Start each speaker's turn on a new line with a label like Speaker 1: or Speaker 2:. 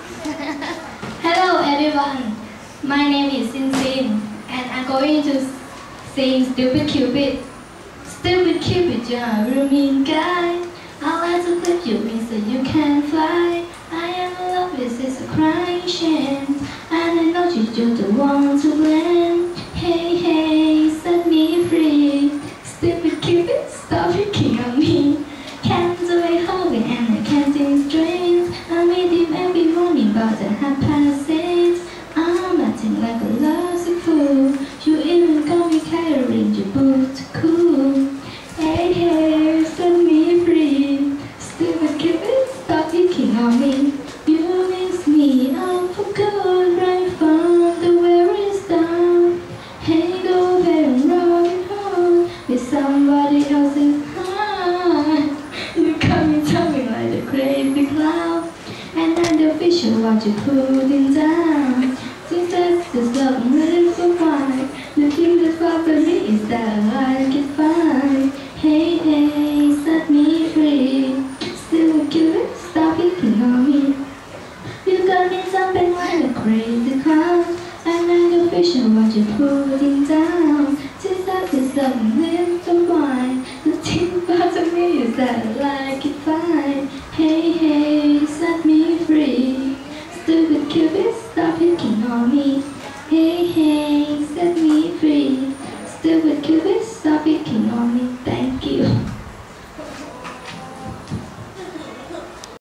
Speaker 1: Hello everyone, my name is Cin Cin and I'm going to sing Stupid Cupid. Stupid Cupid, you're a real mean guy. I like to clip your wings so you can fly. I am in love with this a crying shame, and I know you're the one to blame. Hey, hey, set me free. Stupid Cupid, stop picking on me. Can't do it holding and I can't think straight. I meet him every morning about 8:30. I'm acting like a lousy fool. You even got me carrying your boots cool. Hey, hey, set me free. Stupid Cupid, stop picking on me. You miss me up for good right from the very start. Hey, go ahead and rock it home with somebody else's heart. You got me jumping like a crazy clown, and I'm the official what you putting down. Since that's the stuff I'm living for why. The thing that's bothering me is that I like it fine. Hey, hey, set me free. Still cute, stop picking on me. You got me jumping like a crazy clown, and I'm the official what you putting down. Since that's the stuff I'm living for why. The thing bothering me is that I like it fine. Hey, hey, set me free. Stupid Cupid, stop picking on me. Hey, hey.